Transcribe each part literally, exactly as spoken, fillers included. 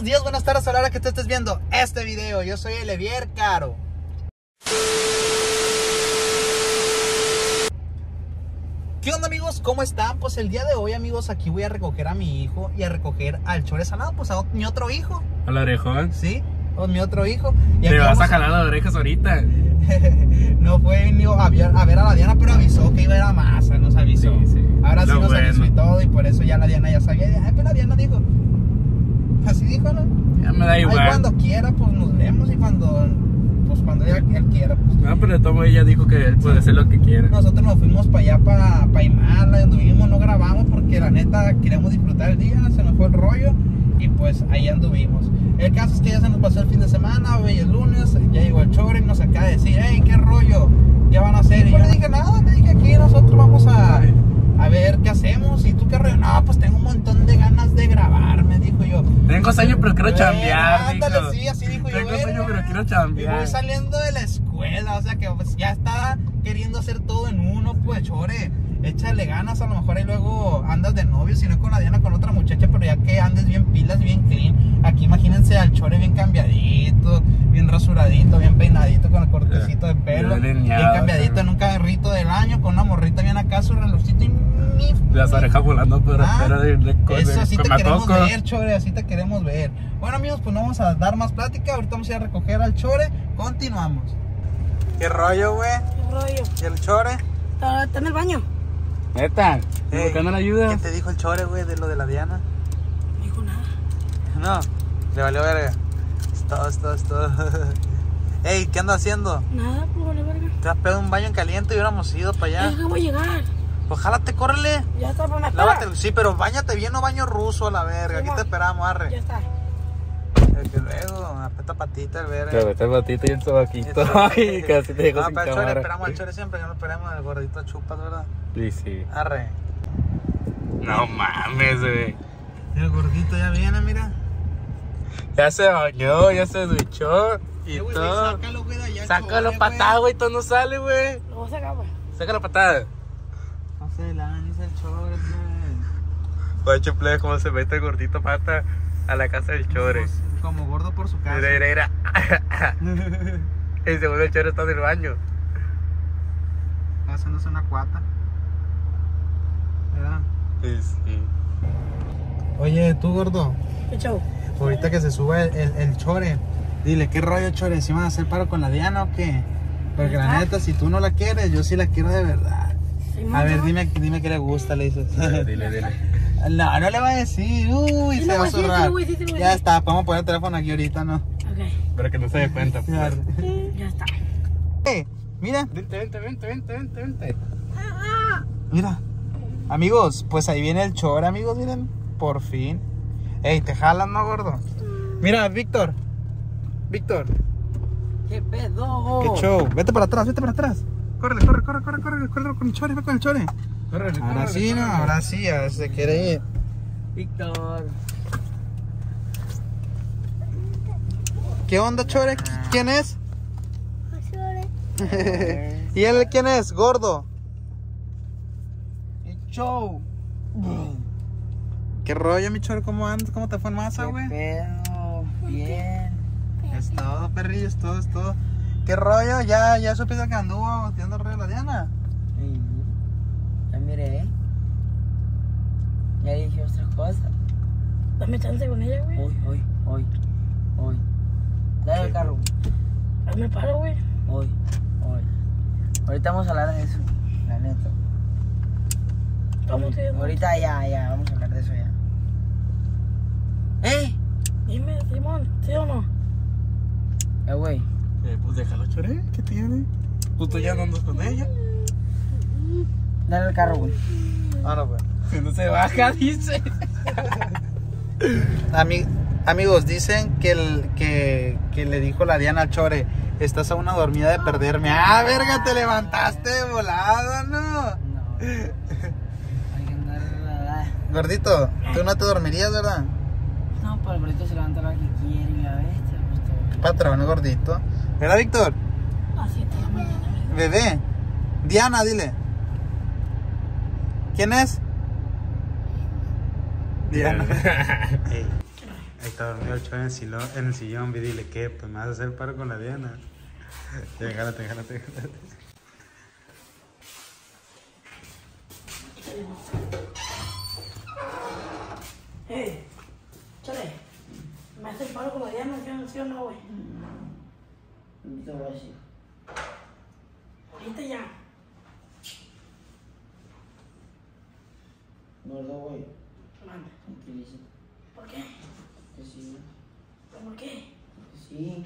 buenos días, buenas tardes a la hora que tú estés viendo este video. Yo soy Elivier Caro. ¿Qué onda, amigos? ¿Cómo están? Pues el día de hoy, amigos, aquí voy a recoger a mi hijo y a recoger al Chore Sanado, pues a mi otro hijo. Hola, orejón. Sí, a mi otro hijo. Y te vas vamos... a jalar las orejas ahorita. No fue ni a ver, a ver a la Diana, pero avisó que iba a ir a masa, nos avisó. Sí, sí. Ahora sí Lo nos bueno. avisó y todo, y por eso ya la Diana ya sabía. Ay, pero la Diana dijo, así dijo, ¿no? Ya me da igual. Ay, cuando quiera, pues nos vemos, y cuando, pues cuando ella, él quiera, pues. No, pero de todo ella dijo que él puede hacer lo que quiera. Nosotros nos fuimos para allá, para pa Imala, anduvimos, no grabamos porque la neta queríamos disfrutar el día, se nos fue el rollo y pues ahí anduvimos. El caso es que ya se nos pasó el fin de semana, hoy es lunes, ya llegó el Chore y nos acaba de decir, hey, qué rollo, ¿qué van a hacer? Y yo le dije, nada, le dije, aquí nosotros vamos a, a ver qué hacemos. Y tú, qué rollo, no, pues tengo un montón de ganas de grabar, me dijo yo. Tengo sueño pero quiero chambear, ándale, dijo. sí, así dijo yo. Tengo sueño "Verga". pero quiero Y chambear. voy saliendo de la escuela, o sea que pues, ya está queriendo hacer todo en uno, pues Chore, échale ganas, a lo mejor ahí luego andas de novio, si no con la Diana, con otra muchacha, pero ya que andes bien pilas, bien clean. Aquí imagínense al Chore bien cambiadito, bien rasuradito, bien peinadito, con el cortecito de pelo, bien, bien cambiadito, en un carrito del año, con una morrita bien acá, su relucito y mi... Las orejas volando, pero Ah, espera de, de, de, eso, así te queremos coco. ver, Chore, así te queremos ver. Bueno, amigos, pues no vamos a dar más plática. Ahorita vamos a ir a recoger al Chore. Continuamos. ¿Qué rollo, güey? ¿Qué rollo? ¿Y el Chore? Está, está en el baño. Neta, Ey, ¿buscando la ayuda? ¿Qué te dijo el Chore, güey, de lo de la Diana? No dijo nada. No, le valió verga. Es todo, es todo, es todo. Ey, ¿qué ando haciendo? Nada, pues vale verga. Te has pegado un baño en caliente y hubiéramos ido para allá. Es que voy a llegar. Pues jálate, córrele. Ya está, por una espera. Lávate, sí, pero bañate bien, no baño ruso a la verga. Aquí Sí, te esperamos, arre. Ya está. Es que luego, apeta patita el verga. Te metes el batito y el sobaquito. Ay, casi te dejo No, sin pero al Chore, cámara. esperamos al Chore siempre, que no esperamos al gordito chupas, ¿verdad? Sí, sí. Arre. No mames, güey. El gordito ya viene, mira. Ya se bañó, ya se duchó y Eh, güey, todo. sácalo, güey, de allá. Sácalo Chore, patada, güey, todo no sale, güey. Lo voy a sacar, pues. Sácalo patada. No se lanza el Chore, güey. Guacho, plebe, cómo se mete el gordito pata a la casa del Chore. Como, como gordo por su casa. Mira, mira, mira. El segundo Chore está en el baño. Haciéndose una cuata. ¿Verdad? Sí, sí. Oye, tú, gordo. ¿Qué chavo? Ahorita que se suba el, el, el Chore, dile, ¿qué rollo, Chore? ¿Si van a hacer paro con la Diana o qué? Porque la neta, si tú no la quieres, yo sí la quiero de verdad. Sí, A ver, mamá. dime, dime qué le gusta, le dices. Dile, dile, dile. No, no le va a decir. Uy, Sí se le va a voy a decir, sí zurrar. le voy a decir, sí le voy a Ya decir. está, podemos poner el teléfono aquí ahorita, ¿no? Ok. Para que no se dé cuenta. Ya. Pues. Ya está. Eh, mira, Vente, vente, vente, vente, vente, vente. mira. Amigos, pues ahí viene el Chore, amigos, miren. Por fin. Ey, te jalan, ¿no, gordo? Mira, Víctor. Víctor. ¿Qué pedo? Qué show. Vete para atrás, vete para atrás. Córrele, corre, corre, corre, corre, corre con el Chore, ve con el Chore. Córrele, Ahora córrele, sí, no, córrele. ahora sí, a ver si se quiere ir. Víctor. ¿Qué onda, Chore? ¿Quién es? ¿Y él quién es? Gordo. ¿Qué show? ¿Qué rollo, mi Chore? ¿Cómo andas? ¿Cómo te fue en masa, güey? pedo? Bien. Es todo, perrillo, es todo, es todo. ¿Qué rollo? ¿Ya, ya supiste que anduvo tirando el rey de la Diana? Sí. Ya miré. Ya dije otras cosas. Dame chance con ella, güey. Hoy, hoy, hoy, hoy. Dale el carro. Dame paro, güey. Hoy, hoy. Ahorita vamos a hablar de eso, la neta. ¿Cómo te llamas? Ahorita ya, ya, vamos a hablar de eso ya. ¡Eh! Dime, Simón, ¿sí o no? Eh, güey. Eh, pues déjalo, Chore. ¿Qué tiene? Pues tú ya no andas con ella. Dale el carro, güey. Ah, no, pues. Si no se baja, dice. Ami- amigos, dicen que, el, que, que le dijo la Diana al Chore, estás a una dormida de perderme. Ah, verga, te levantaste de volada, ¿no? No. Hay que andar la... Gordito, tú no te dormirías, ¿verdad? No, pero el burrito se levanta a la que quiere y la bestia, pues todo. Patrón, gordito. ¿Verdad, Víctor? A siete de la mañana. Bebé. Diana, dile. ¿Quién es? Diana. Ahí está dormido el chavo en el sillón, en el sillón, vi, dile, ¿qué? Pues me vas a hacer paro con la Diana. Ya, jálate, jálate, jálate. Hey, chale, ¿me hace paro con la Diana? ¿Sí o no, güey? No te voy a decir. Ahorita ya. No, no, güey. Manda. Tranquiliza. ¿Por qué? Que sí. ¿Por qué? Que sí.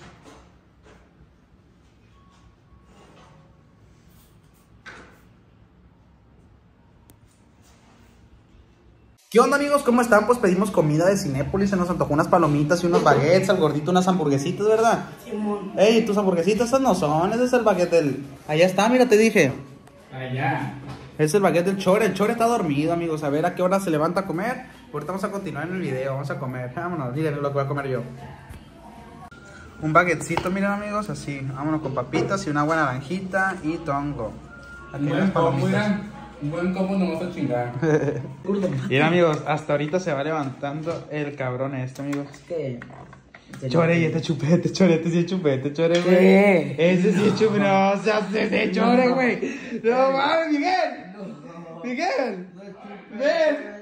¿Qué onda, amigos? ¿Cómo están? Pues pedimos comida de Cinépolis, se nos antojó unas palomitas y unos baguettes, al gordito unas hamburguesitas, ¿verdad? Simón. Ey, tus hamburguesitas esas no son, ese es el baguette del... Allá está, mira, te dije. Allá. Es el baguette del Chore, el Chore está dormido, amigos, a ver a qué hora se levanta a comer. Ahorita vamos a continuar en el video, vamos a comer, vámonos, díganme lo que voy a comer yo. Un baguettecito, miren, amigos, así, vámonos con papitas y una buena naranjita y tongo. Aquí Un las buen combo, palomitas. un buen combo no vas a chingar. Miren, amigos, hasta ahorita se va levantando el cabrón este, amigos. ¿Qué? Chore, y este chupete, Chore, este sí es chupete, Chore, güey. ¿Qué? Ese sí es chupete, no, seas ese Chore, güey. No mames, Miguel. Miguel. Ven.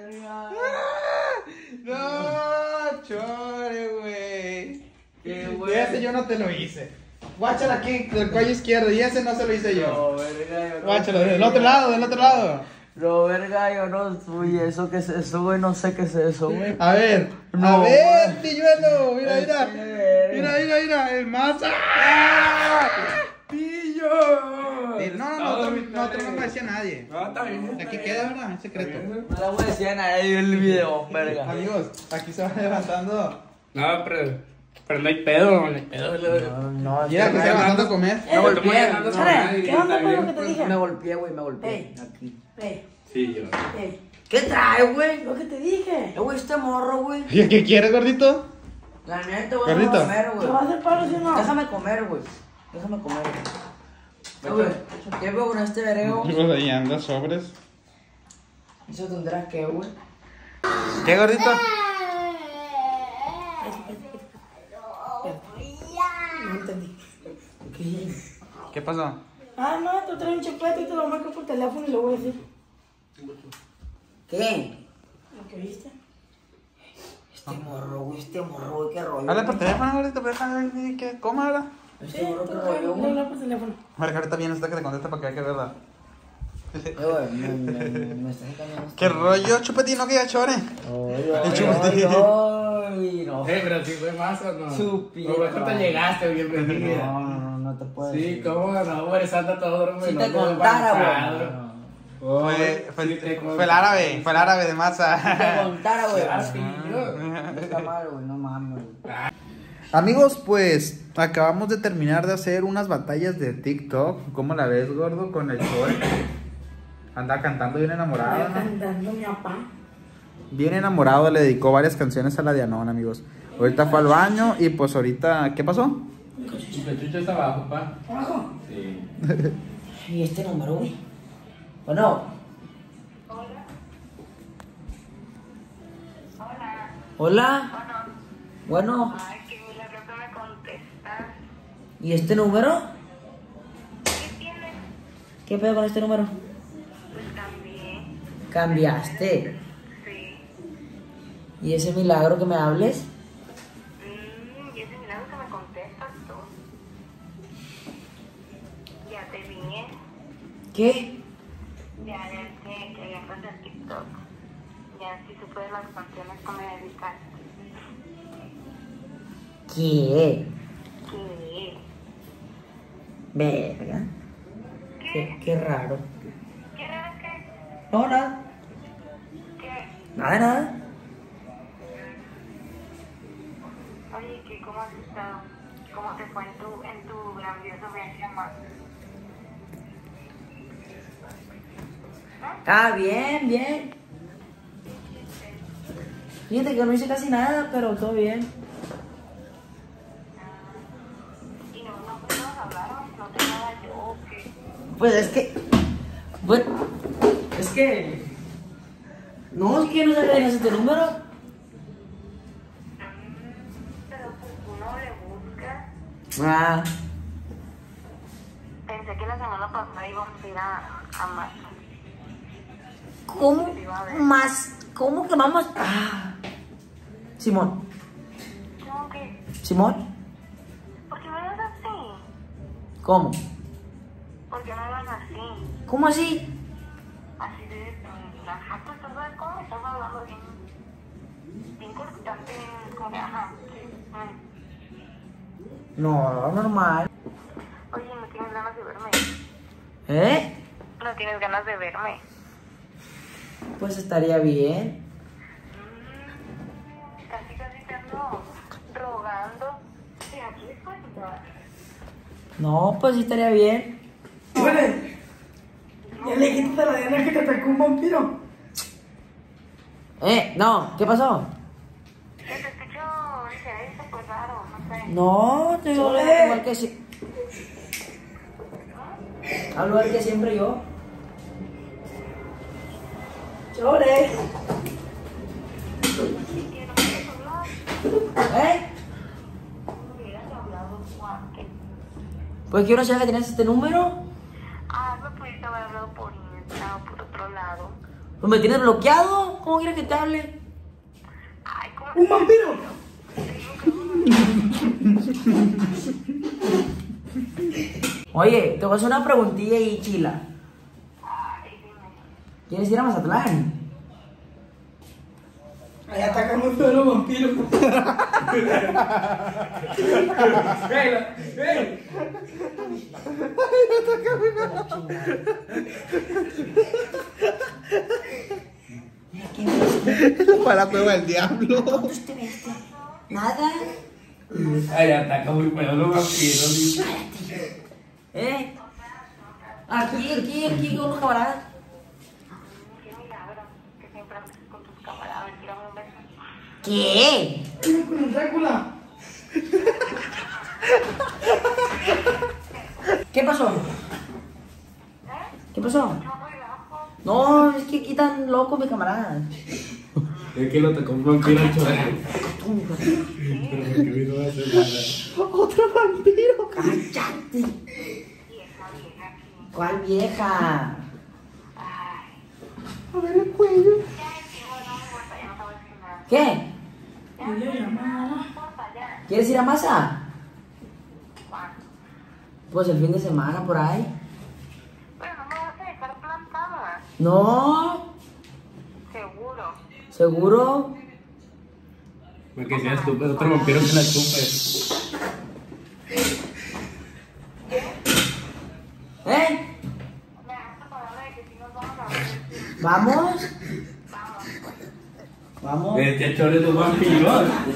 No, Chore, güey. Qué Y güey. ese yo no te lo hice. Guáchalo aquí, del cuello izquierdo, y ese no se lo hice yo. No, verga, yo no. Guáchalo, del otro lado, del otro lado. No, verga, yo no soy eso, ¿qué es eso, güey? No sé qué es eso, güey. A ver, No, a ver, güey. pilluelo, mira, mira. Qué verga. Mira, mira, mira, el más. ¡Ah! ¡Pillo! No, no, no, no, no me decía nadie. No, está bien. Aquí queda, ¿verdad? Es secreto. No le voy a decir a nadie el video, verga. Amigos, aquí se va levantando. No, pero. Pero no hay pedo, no hay pedo. No, no, Mira, que se va levantando a comer. Me golpeé. No, no, Chale, no, ¿qué onda, está güey, lo bien. que te dije? Me golpeé, güey, me golpeé. Aquí. Ey, Sí, yo. ey. ¿Qué trae, güey? Lo que te dije. Eh, güey, este morro, güey. ¿Y qué quieres, gordito? La neta, güey, Gordito. déjame comer, güey. ¿Te vas a hacer paro, si no? Déjame comer, güey. Déjame comer, güey. Eh, güey, ¿qué veo con este verego? Pues ahí anda sobres. ¿Eso tendrá que, güey? ¿Qué, gordito? No entendí. ¿Qué? ¿Qué pasó? Ah, no, te trae un chupete y te lo marco por teléfono y lo voy a decir. ¿Qué? ¿Lo que viste? Este morro, güey, este morro, güey, qué rollo. Habla por teléfono, gordito, pero déjame que coma, ¿verdad? Este morro, qué rollo, güey. Habla por teléfono. Marca, ahorita viene hasta que te conteste para que vea que es verdad. Eh, güey, me, me, me, me estás engañando. ¿Qué rollo, chupetino que ya chore? Ay, El ay, chupetín. ay, no. Eh, pero si fue más o no. Supiera. O mejor te llegaste, bien No, vendida. no, no, no te puedo Sí, decir. cómo no, güey, anda todo, güey. Si no te lo contara, avanzado. güey. Fue, fue, Sí, te fue el árabe, fue el árabe de masa. Si te contara, güey. Ah, sí, yo. No está mal, güey, no mames, güey. Amigos, pues acabamos de terminar de hacer unas batallas de TikTok. ¿Cómo la ves, gordo? Con el Chore. Anda cantando bien enamorado, ¿no? Cantando mi papá. Bien enamorado, le dedicó varias canciones a la Dianón, amigos. Ahorita fue al baño y pues ahorita, ¿qué pasó? Tu pechucho está abajo, pa. ¿Abajo? Sí. ¿Y este número, güey? Bueno. Hola. Hola. Bueno. Ay, qué milagro que me contestas. ¿Y este número? ¿Qué tienes? ¿Qué pedo con este número? Pues también. ¿Cambiaste? Sí. ¿Y ese milagro que me hables? Mm, y ese milagro que me contestas tú. Ya te vi, ¿eh? ¿Qué? Ya, ya sé que ya pasé el TikTok. Ya sí supe de las canciones que me dedicaste. ¿Qué? ¿Qué? Verga. Qué, qué raro. ¿Qué raro que? No, nada. ¿Qué? Nada, nada. Oye, ¿qué? ¿Cómo has estado? ¿Cómo te fue en tu, en tu grandioso viaje a Mar? Ah, bien, bien. Fíjate que no hice casi nada, pero todo bien. ¿Y no, no, no nos hablaron? ¿No te nada yo o qué? Pues es que. Bueno, es que. No, es que no sabía ese tu número. Mm, Ah. Pensé que la semana pasada íbamos a ir a, a más. ¿Cómo más? ¿Cómo que vamos? Ah. Simón. ¿Cómo que? ¿Simón? ¿Por qué me hablas así? ¿Cómo? ¿Por qué me hablas así? ¿Cómo así? Así de... Ajá, pues tú sabes cómo me estás hablando bien... Bien cortante, como que ajá. Mm. No, normal. Oye, ¿no tienes ganas de verme? ¿Eh? ¿No tienes ganas de verme? Pues estaría bien. Mm, casi casi te ando rogando. Sí, aquí después te vas. No, pues sí estaría bien. Huele. Ya le dijiste a la Diana que te atacó un vampiro. Eh, no, ¿qué pasó? Que te escucho diferente, pues raro, no sé. No, te digo Chole. igual que si... Hablo igual que siempre yo. Chore. ¿Y que no quieres hablar? ¿Eh? No hubieras hablado antes. Pues quiero saber que tienes este número. Ah, me pudiste haber hablado por Insta o por otro lado. Pues me tienes bloqueado. ¿Cómo quieres que te hable? Ay, ¿cómo? Un vampiro. Oye, te voy a hacer una preguntilla ahí, chila. ¿Quieres ir a Mazatlán? Ahí atacan muy feo los vampiros. Para prueba del diablo. ¿Cuántos te viste? Nada. Ay, ataca muy feo los vampiros. ¿Eh? Aquí, aquí, aquí, con unos camaradas. Qué milagro que siempre andas con tus camaradas. Tírame un beso. ¿Qué? Con un Drácula. ¿Qué pasó? ¿Qué pasó? No, relajo. No, es que aquí están locos mis camaradas. Es que lo atacó un vampiro al chorro. ¡Otro vampiro! ¡Cállate! Vieja, vieja, aquí. ¿Cuál vieja? Ay. A ver el cuello. Ya, sí, bueno, no importa, ya no te voy a decir nada. ¿Qué? Ya, no importa, ya. ¿Quieres ir a Maza? ¿Cuándo? Pues el fin de semana por ahí. Pero no me vas a dejar plantada. No, Seguro. ¿seguro? Para que seas tú, otro vampiro que la chupe. ¿Eh? Me das tu palabra de que si nos vamos a ver. ¿Vamos? Vamos, pues. Vamos. Este chorro es un vampiro.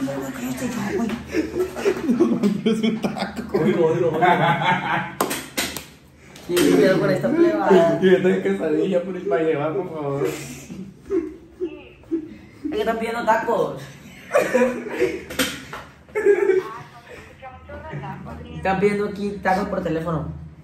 ¿Qué pedo con esta plebada? Y yo tengo quesadilla por el para llevar, por favor. Es que están pidiendo tacos. Escucha mucho relajo, sí. Están pidiendo aquí tacos por teléfono.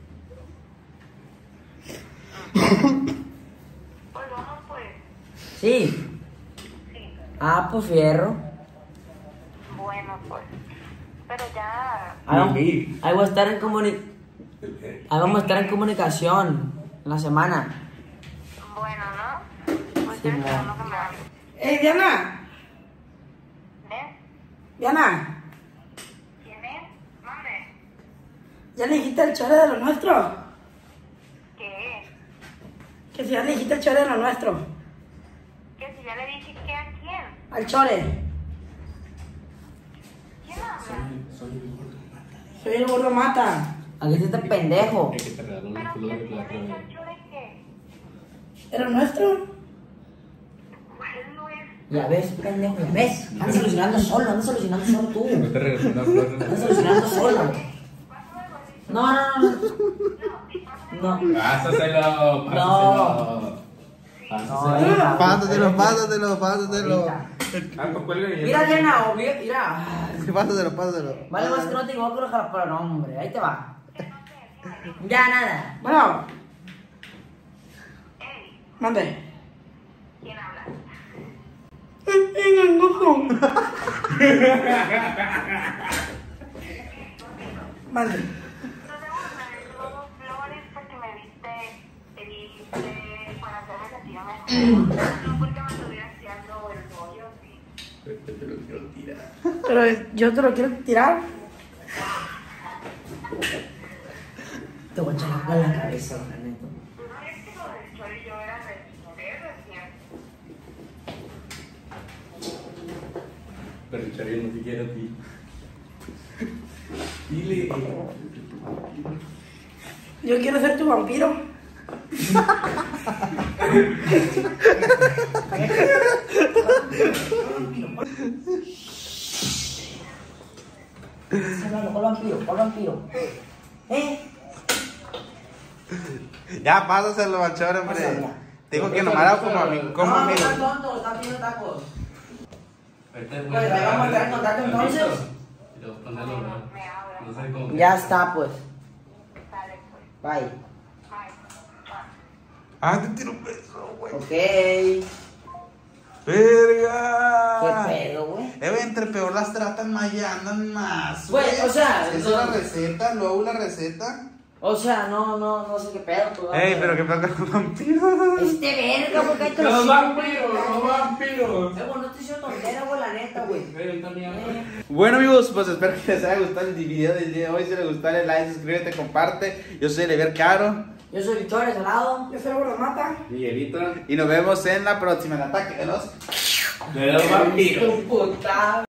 Pues vamos, pues. ¿Sí? Sí. Ah, pues fierro. Bueno, pues. Pero ya. Ahí vamos, Sí. ahí voy a estar en comuni... Ahí vamos a estar en comunicación en la semana. Bueno, ¿no? Pues Sí, ya no. esperando que me hable. Eh, Diana. ¿Eh? Diana. ¿Quién es? Mande. ¿Ya le dijiste el chore de lo nuestro? ¿Qué? Que si ya le dijiste el chore de lo nuestro. Que si ya le dije que a quién. Al chore. ¿Quién habla? Soy el gordo mata. Aquí está este pendejo. Es que te regaló Pero los que colores si de ya la le dije otra al vez. chore que. ¿De lo nuestro? ¿Cuál no es? Ya ves, pendejo, ya ves. Andas solucionando solo, andas solucionando solo tú. No te regaló una flor. Andas solucionando solo. No, no, no. No. Pásaselo, No. pásaselo. No, Pásaselo. hija. Pásatelo, pásatelo, pásatelo. Ahorita. Ah, pues cuelga y ya. Mira, Diana, o mira, mira. Pásatelo, pásatelo. Vale, más que no te equivoco, pero no, hombre. Ahí te va. Ya, nada. Bueno, Ey, mande. ¿quién habla? Mande. Nos debemos regalar flores porque me viste, te viste para hacerme sentir mejor. No porque me estuvieras tirando el rollo, sí. Te lo quiero tirar. Pero yo te lo quiero tirar. Te voy a echar agua en la cabeza, la neta. No, es que lo del chorrillo era de recién. Pero el Charillo no te quiere a ti. Dile. Yo quiero ser tu vampiro. ¿Cuál vampiro? ¿Cuál vampiro? ¿Eh? Ya, pásaselo, Bachor, hombre. Pásalo. Te digo que nomás como a mi como No, amigo. no, no, tonto, está pidiendo tacos. Pues ahí vamos a traer contacto entonces. Ya está, pues. Bye. Ah, te tiro un beso, güey. Ok. Verga. ¿Qué pedo, güey? Eh, güey, entre peor las tratan, más ya andan más. Güey, o sea, esa es no- la receta, luego la receta. O sea, no, no, no sé qué pedo, tú. Ey, pero qué pedo con los vampiros. Este verga, porque hay Los trocitos, vampiros, güey. los vampiros. Eh, güey, no te hizo tontera, güey, la neta, güey. Eh. Bueno, amigos, pues espero que les haya gustado el video del día de hoy. Si les gustó, dale like, suscríbete, comparte. Yo soy Lever Caro. Yo soy Victoria Salado. Yo soy la mata. Miguelito. Y nos vemos en la próxima. El ataque de los. De los vampiros. Tu puta.